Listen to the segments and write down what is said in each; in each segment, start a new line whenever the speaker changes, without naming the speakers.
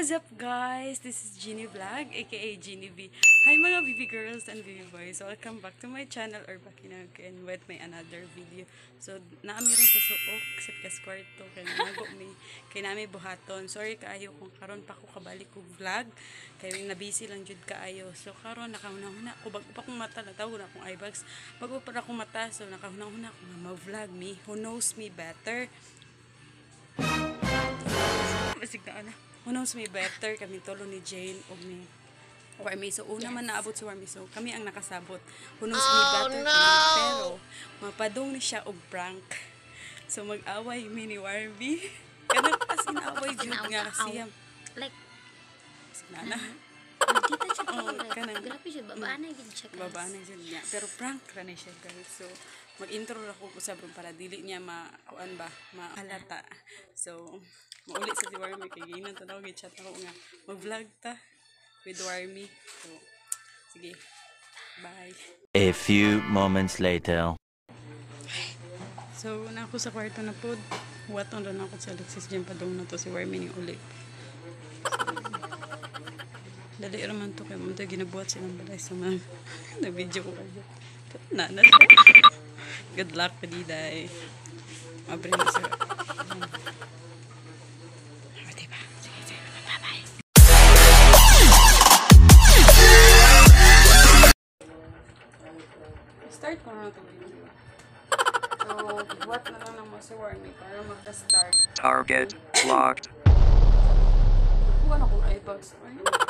What's up guys? This is Jeannie Vlog, aka Jeannie V. Hi mga baby girls and baby boys. Welcome back to my channel or back in again with my another video. So, naami rin sa suok sa pikas kwarto kay nago mi kay nami buhaton. Sorry kaayo kung karon pa ko kabalik ko vlog kay na-busy lang jud kaayo. So karon nakahuna-huna ko bago pa kong mata natawo na akong eyebags. Bago pa akong mata so nakahuna-huna ko nga mag-vlog me who knows me better. Masigna na. Who knows me better, kami tolo ni Jane o ni Warmy. So, una man naabot si Warmy. So, kami ang nakasabot. Who knows me better, pero mapadong ni siya og prank. So, mag-away mi ni Warmy. Kanang as in-away jud nga siya.
Like,
sinana.
dito siya
kanang
grabe siya, babaan na yun siya guys.
Babaan na yun niya. Pero prank ra na siya guys. So, mag-intro ako usab para dili niya makuan ba, mahalata. So, maulit sa si Warmy kay ginan tanaw gid chat ako nga mag-vlog ta with Warmy. So, sige. Bye.
A few moments later.
So, na ako sa kwarto na pod. Waton ron ako sa Alexis Jim padong na to si Warmy ni uli. Dali raman to kay mo ginabuhat silang balay sa mga na video ko kayo. Na. Good luck pa di day. Mabre na sa start ko na ito video. So, what na lang naman si Warmy para magka-start.
Target locked.
Kuha na kong eyebags. So,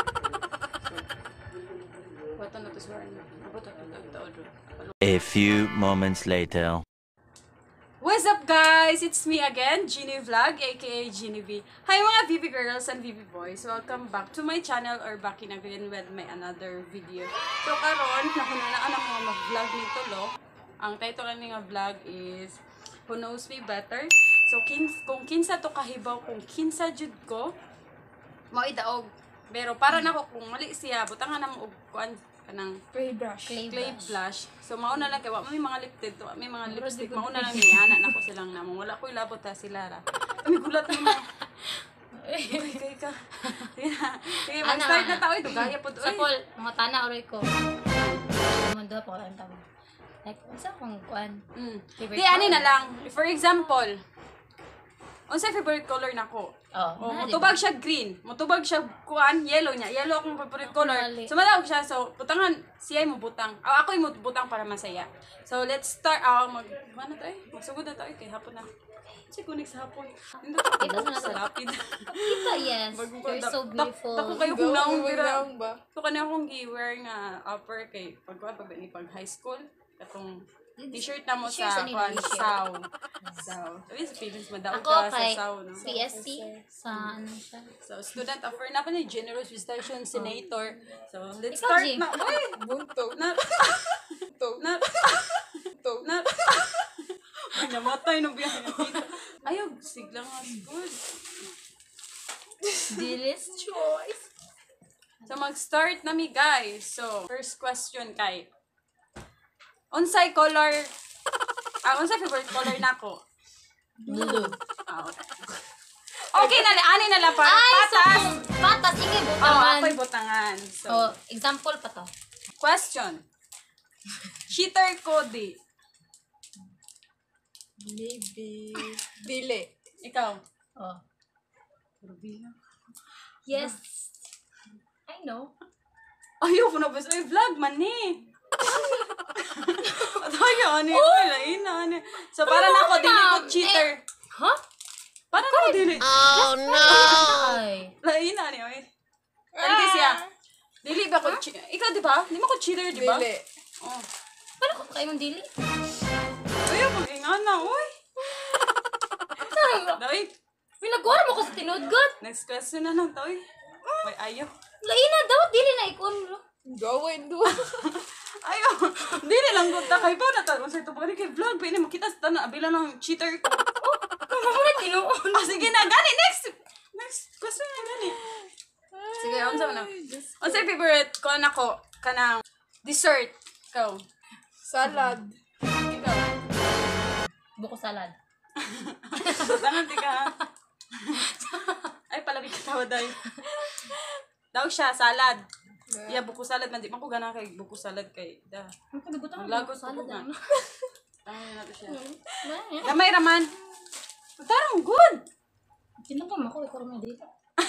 what na ito si Warmy? Abot ako ito.
A few moments later.
What's up guys? It's me again, Jeannie Vlog, aka Jeannie V. Hi mga VB girls and VB boys. Welcome back to my channel or back in again with my another video. So karon, nakunanaan ang mga mag-vlog nito lo. Ang title ng nga vlog is Who Knows Me Better. So kung kinsa to kahibaw, kung kinsa jud ko, mao idaog. Pero para nako kung mali siya, butangan na mo og kuan kanang
Clay
blush. So mauna lang kay wa may mga lip tint, may mga lipstick, mauna lang ni ana nako silang namong wala ko ilabot ta sila ra. Kami gulat na. Kay ka. Kaya mag-start na tayo dugaya pod
sa call mga tana oray ko mundo pa lang tama like unsa kung kuan
Di ani na lang. For example, unsa favorite color nako? Motubag siya green, motubag siya kuan yellow niya. Yellow akong favorite color. So madawag siya. So butangan siya mo butang. Ako mo butang para masaya. So let's start ano tayo? Magsugod na tayo kay hapon na. Kasi kunik sa hapon. Hindi ko sa lapid.
Kita yes. You're so beautiful.
Tako kayo kung naong gira. So kanya akong gi-wear nga upper kay pag high school. Katong t-shirt na mo sa saw. Sabi sa Philippines, madaog ka sa saw. No?
PSC. Sa ano siya?
So, student offer na pa ni Generous Visitation Senator. So, let's start na. Uy! Bunto. Ay, namatay ng biyahe ng tita. Ayaw, sigla nga. Good.
Dearest choice.
So, mag-start na mi guys. So, first question kay unsay color unsay favorite color nako?
Blue.
Okay na ani na lang para patas.
Patas sige butangan.
Ako'y butangan. So,
example pa to.
question. Cheater Cody. Dili. Ikaw.
Yes. I know.
Ayaw ko na ba sa vlog man ni. Tayo, ano yun? Laina, ano. So, para na ako, dili ko cheater.
Huh?
Para na ako, dili.
Oh no!
Laina, ano yun? Hindi siya. Dili ba ko cheater? Ikaw, di ba? Di mo ko cheater, di ba? Dili.
Paano ko kayo mong dili?
Ayaw, mag-ingan na, uy. Dahil,
Pinagwara mo ko sa tinudgot.
next question na lang, toy. May ayaw.
Laina daw, dili na ikon.
Gawin doon.
Ayaw. Dili lang ko ta kay pa na ta. Sa ito pa kay vlog. Pwede makita sa tanan. Abila ng cheater ko.
Wala tinuon.
Sige na, gani. Next question na gani. Sige, unsa na. Unsa favorite ko na ko kanang dessert. Ikaw.
Salad.
Ikaw.
Buko salad.
Tangan tika. Ay, palagi katawa dahil. Daw siya, salad. Yeah, buko salad man. Di man ko gana kay buko salad kay da.
Ang panagutan
Maglagot
salad
ko nga.
ano.
Tama na to siya.
Ano?
Gamay raman. Tarong good.
Tinapam ako, ikaw rin dito.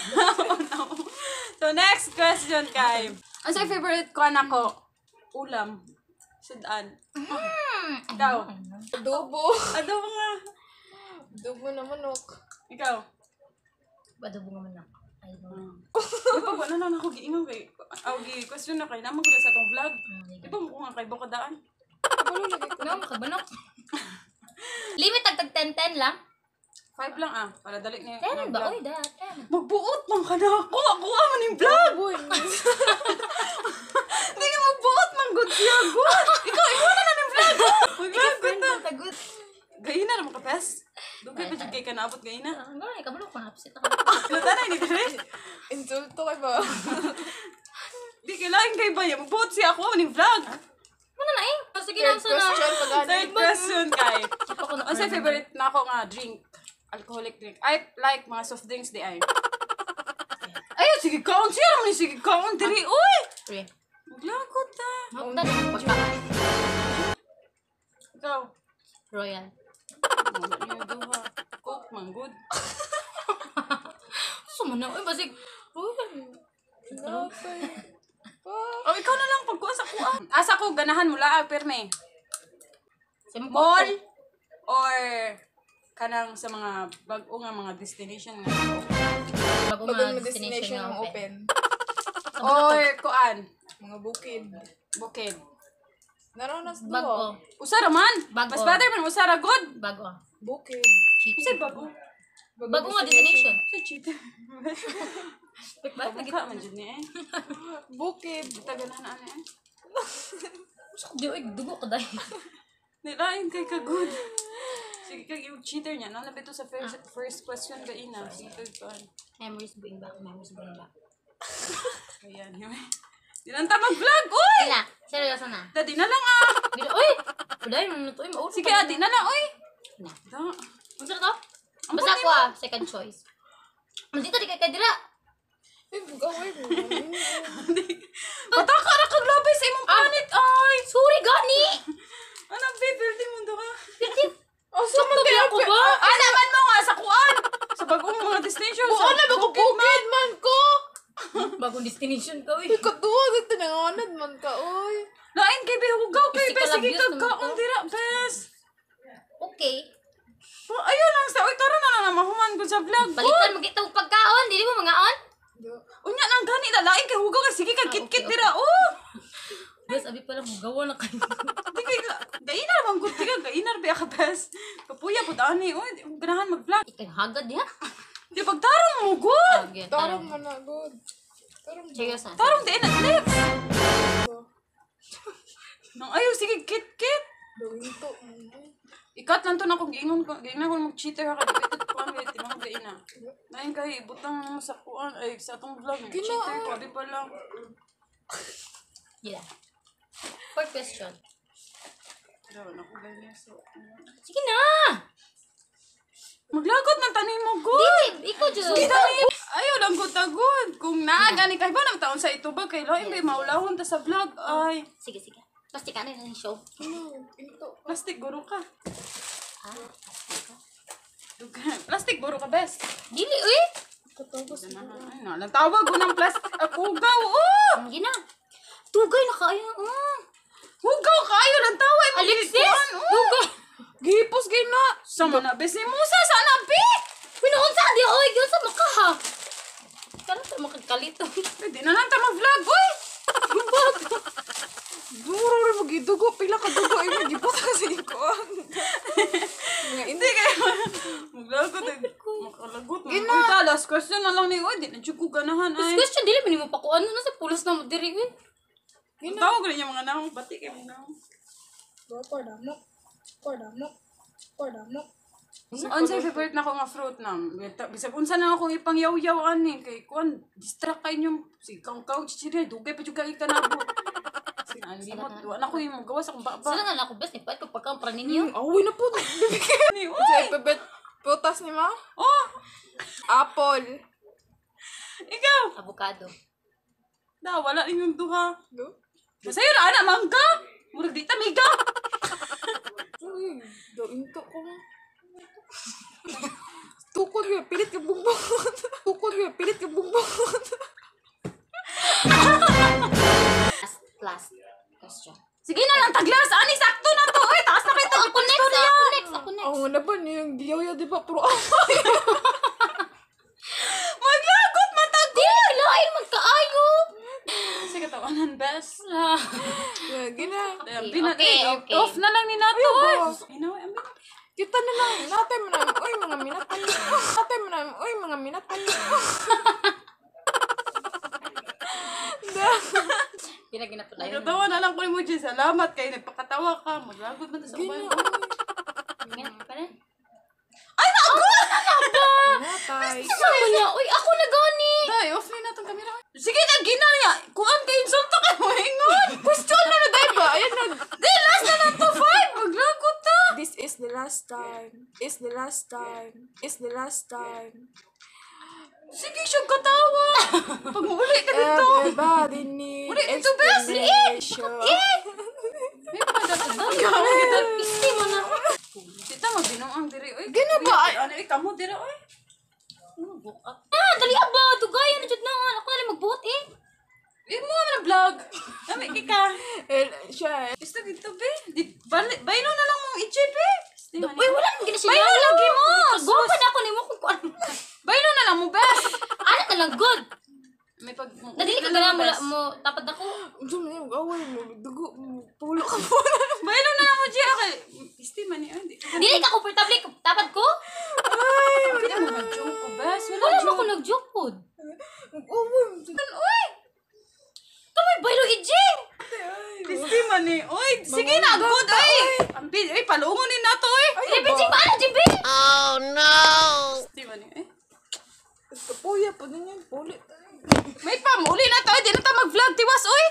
So next question kay. Ano sa favorite ko nako? Ulam. Sudan. Ikaw.
Adobo.
Adobo nga.
Adobo na manok.
Ikaw.
Adobo nga man ako. Ay, no.
Pag ano lang ako giingon kay. Question na kay naman ko na sa atong vlog. Di ba mo nga kay Bokadaan?
Kabalo lagi ko.
No, makabanok. Limit tag 10-10 lang.
5 lang ah. Para dali niya.
10 ba? Uy, da, 10.
Magbuot man ka na ako. Ako man yung vlog.
Boy.
Hindi ka magbuot man good siya. Good. Ikaw na ng vlog. Mag-vlog good na.
Tagot.
Gayina naman ka, Pes. Dugay pa dyan kay kanabot gayina.
Ang gano'n, kabanok, manapsit ako.
Luta na, hindi ka rin.
Insulto kay ba?
Di kailangan kay Baya. Magbuot siya ako man yung vlog.
Ano na eh? Sige
Third
lang sa na.
question, pag-ano.
Third question kay.
Ako na.
Ano sa favorite na ako nga drink? Alcoholic drink. I like mga soft drinks di ay. Ayun, sige kaon siya naman yung sige kaon. Diri, uy!
3.
Maglagot ta.
Magdali. Pagkakas.
Ikaw.
Royal.
Wala niyo duha. Coke man, good.
Sumana. Uy, basig. Royal.
Napay.
O, ikaw na lang pagkuha sa kuha. Asa ko, ganahan mo laag, perme.
Simple.
Mall or kanang sa mga bag-o nga mga destination nga.
Bago
Bagong
mga
destination
destination
ang
na open.
open.
Or kuan,
Mga bukid.
bukid.
Naranas
Bago.
doon.
Usara man.
Bago.
Mas better man usara good.
Bago.
Bukid.
Cheat.
Kasi bago.
Bago nga destination.
Sa cheater.
Bakit lagi?
Pagka man dyan eh.
Bukid.
Tagalan na ano eh.
Di, uy, dugo ka dahil.
Nilain kay ka good. Sige kag yung cheater niya. Nalabit to sa first question ka ina. Sige kag kuan.
Memories bring back. Memories bring back.
Ayan yun. Di lang ta mag-vlog. Uy!
Kaya, seryoso na.
Dadi na lang ah.
Bida, uy! Uday, ano to? Mauro
Sige adi na lang. Uy!
Na.
Da.
Ano to?
Ang
Basta
puti
ako ah, second choice. Dito di kay dira.
Eh, gawin mo.
Pataka na kag labay sa imong panit. Ay!
Sorry, gani!
Ano bibirdi mo ka?
Oh, so
Sabi ako ba?
Ah, naman mo nga sa kuan. Sa bagong mga destination.
Buo na ba ko bukid man ko?
Bagong destination ka, uy.
Ikaduwa, ganda nanganad man ka, oy.
Lain kay bihugaw kay
Physical
bes. Sige
abuse
kag
naman
kaon
to.
dira bes.
Okay.
Ayun lang sa. Uy, tara na lang mahuman ko sa vlog.
Balikan mo kitang pagkaon. Dili mo mga on?
Unya nang gani la lain kay hugaw kay sige kag
okay,
kit-kit
okay.
dira. Oh.
Bes, abi pala mo gawa na kayo.
Di kay gainar man gud ka gainar ba ka bes. Kapuya pud ani. Uy, ganahan mag-vlog.
Ikay hagad ya.
Di pagtarong mo gud.
Okay,
Tarong
tarong.
man na, good. Tarong mo.
Seryoso na.
Tarong di na next. Nang ayo sige kit-kit.
Gawin to.
Ikat lang to na kung giingon ko, giingon ko mag-cheater ha kay ito kuan kay timang gaina. Lain kay butang mo sa kuan ay sa atong vlog, cheater ko di pa lang.
Yeah. Fourth question.
Daw na ko ganyan so.
Sige na!
Maglagot man tanim mo good.
Dili, ikaw dyan.
Kita ni ayo lang gud tagod. Kung naagani kay ba nang taon sa ito ba kay lain may maulahon ta sa vlog ay
Sige, sige. Plastic ano yung show.
plastic guro ka.
Ha?
Plastic guro ka best.
Dili, uy!
Ay na, tawag ko ng plastic ako gaw. Oh!
Hindi na. Tugay na kayo.
Hugaw kayo ng tawag mo.
Alexis! Tugay!
Gipos gay na. Sama na bes ni Musa sa nabi.
Pinuunsa di, oy! Gawin sa maka, ha? Kala ito makagkalito.
Pwede na lang ta mag-vlog, boy.
Duro rin magidugo. Pila ka dugo. Ay, magipot kasi ko. Mga
Hindi kayo. Mag-vlog ko. Makalagot mo. Uy, ta, last question na lang ni Uy. Di na dyan ko ganahan ay.
Question, dili, mo pa ko ano na sa pulas na mo diri, uy.
Tawag ko rin yung mga naong. Bati kayo mga naong.
Pardamok. Pardamok. Pardamok.
Ang sa favorite na ko nga fruit na. Bisag unsa na akong ipang yaw-yaw ani. Kay kuan, distract kayo nyo. Si kang chichiri. Dugay pa dyan kayo kanabo. Limot. Wala ko yung gawa sa akong baba.
Sila nga na ako, best, ni pa ito pagkampra ninyo.
Away na po.
Uy!
Sa ipabet putas ni ma.
Oh!
Apple.
Ikaw!
Avocado.
Na, wala ninyong duha.
No?
Masayo na, anak, mangga. Murag di tamiga.
Uy, daing to ko. Tukod nga, pilit ka bumbungon. Tukod nga, pilit ka bumbungon.
Last question.
Sige na lang, taglas. Ani, sakto na to. Uy, taas na kayo to.
Ako next.
Ang una ba niya yung diyaw di ba? Pero amay.
Maglagot, matago.
Lain magkaayo.
Sige, tawanan, best.
Gina.
Okay.
Off na lang ni Nato.
Ayaw ba?
Kita na lang.
Natin mo namin, uy, mga minatay. Natin mo namin, uy, mga minatay.
Gina po na yun.
Nagkatawa na lang ko ni mo, Jay. Salamat kayo. Nagpakatawa ka. Maglagot man to sa
Gina,
ubay.
Gina, pala.
Ay, nago!
minatay.
Sabi niya, uy, ako na gani.
Day, off na itong camera. Sige na, gina niya. Kuan kayo, insulto ka mo, ingon. Question na na, day ba? Ayan na. Di, last na lang to, 5. Maglagot ta.
This is the last time. Is the last time. Is the last time.
Sige, siya katawa. Pag mauli ka dito.
Everybody needs
Uli dito, best.
explanation.
May padagdag.
Isti mo na.
Tita, mabinong ang diri. Uy,
Gina ba?
Ano, ikaw diri, uy.
Dali ba? Tugayan na dyan na. Ako na lang magbuhat eh.
Di mo na vlog. Dami ka.
Siya,
Gusto dito, be. Baylo na lang mong i-chip, eh.
Uy, wala nang ginasya.
Baylo lagi mo.
Guwapan ako ni mo kung kuan.
Baylo na lang mo, best.
Ano na lang, good.
May pag...
Nadili ka gana mo, tapad ako.
ito na yung away mo. Dugo mo. Pulo ka mo.
Baylo na lang mo, Gia. Isti man niya.
Dili ka komportable, tapad ko.
Hindi mo nag-joke ko, best.
Wala mo ako nag-joke po.
Uy!
Kamay baylo ijing.
Isti man ni. Uy, sige na. Good, uy. Uy, palungonin na to, uy.
Ipinching ba na, Jimbe?
Isti man ni, eh.
Kapuya pa din yan. Pulit.
May pamuli na to. Di na ta mag-vlog. Tiwas, uy.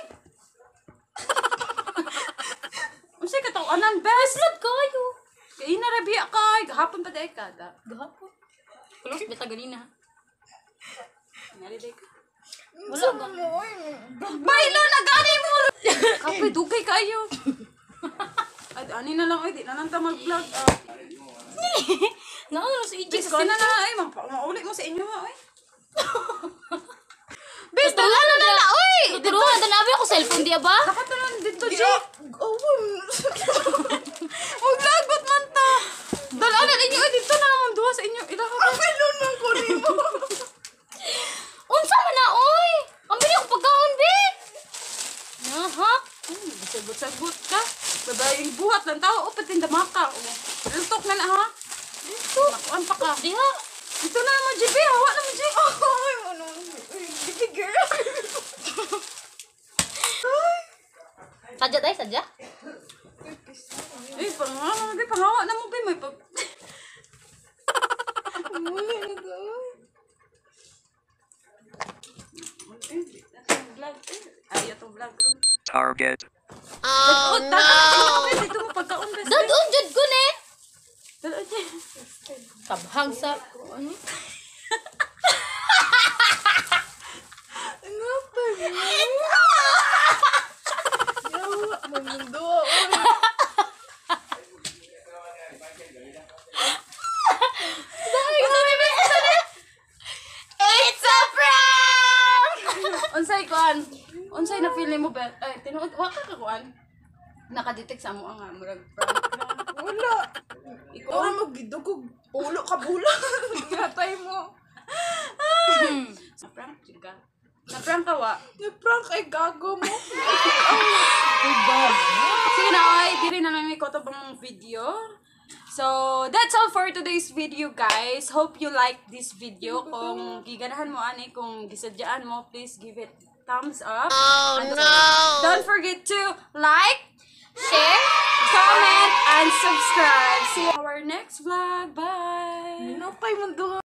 Unsay ka tawanan, best.
Vlog kayo.
Kaya narabiya ka. Gahapon pa dahil ka.
Gahapon. Kulos, beta ganina.
Nariday ka.
Wala ka.
Baylo na gani mo! Kapay, dugay kayo. Ay, ani na lang, di na lang ta mag-vlog.
Naano na si ijing
Please,
sa
kasi na
kanya.
na, ay, maulit mo sa inyo, ha, ay. Bes, dala na, oy!
Tuturuan na nabi ako cellphone, di ba?
Nakatulan dito, G. Maglagot man ta. Dala na ninyo, ay, dito na naman duha sa inyo. Ilaha ka. Baylo na ko rin mo.
Unsa man na, oy! Ang bili akong pagkaon, be! Aha.
Sagot-sagot ka. Babaying buhat ng tao. O, pati damaka. Lutok na na, ha? Dito. Nakuan pa ka.
Diha.
Dito na naman, GB. Hawa naman, G.
Ay, ano? Sige, girl.
Sadya tayo, sadya.
Eh, pangawa na mo, be. May pag...
Muli na ka.
Vlog. Ay, itong vlog, bro.
Target.
Oh, no! Dito mo pagkaon, best.
Dadun, jud ko ne.
Dala, G.
Tabhang sa... Ano?
Ano pa yun? Yawa, mamundo.
It's a prank! Unsay kuan? Unsay na feel mo ba? Ay, tinuod wa ka kuan. Nakadetect sa mo ang murag prank.
Wala. Ikaw na magidugog. Pulo ka bula. Ginatay mo.
Sa prank ka. Na prank ka wa.
Yung prank ay gago mo.
Sige na, ay, diri na lang ko bang video. So, that's all for today's video, guys. Hope you like this video. Kung giganahan mo, ani, kung gisadyaan mo, please give it thumbs up. Oh, no! Don't forget to like, share, comment, and subscribe. See you in our next vlog. Bye!
Napay mo doon.